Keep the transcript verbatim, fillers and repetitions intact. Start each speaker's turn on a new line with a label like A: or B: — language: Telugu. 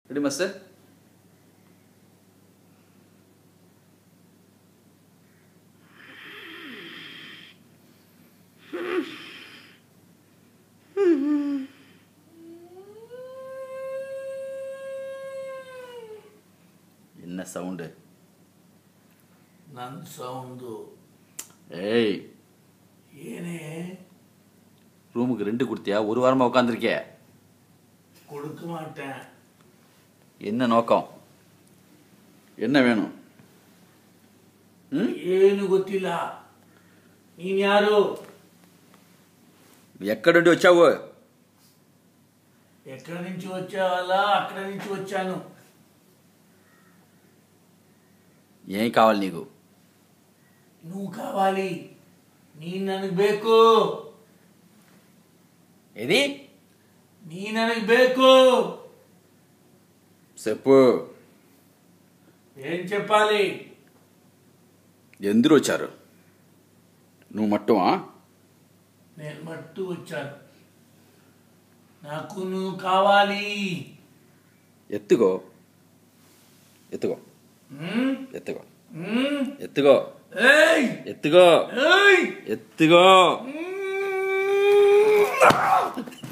A: Ready, master? என்ன சவுண்டு?
B: நன் சவுண்டு.
A: ஏய்,
B: ஏனே
A: ரூமுக்கு ரெண்டு கொடுத்தியா? ஒரு வாரமா உட்காந்துருக்கே.
B: கொடுக்க மாட்டேன்.
A: என்ன நோக்கம்? என்ன வேணும்?
B: ಏನು ಗೊತ್ತಿಲ್ಲ. ನೀನ್ ಯಾರು?
A: ఎక్కడి నుండి వచ్చావు?
B: ఎక్కడి నుంచి వచ్చావలా? అక్కడ నుంచి వచ్చాను.
A: ఏం కావాలి నీకు?
B: నువ్వు కావాలి. నీ ನನಗೆ ಬೇಕು.
A: ఏది?
B: నీ ನನಗೆ ಬೇಕು.
A: చెప్పు.
B: ఏం చెప్పాలి?
A: ఎందుకు వచ్చారు? నువ్వు మట్టువా?
B: నేను మట్టు వచ్చాను. నాకు నువ్వు కావాలి.
A: ఎత్తుకో, ఎత్తుకో, ఎత్తుకో, ఎత్తుకో, ఎత్తుకో, ఎత్తుకో.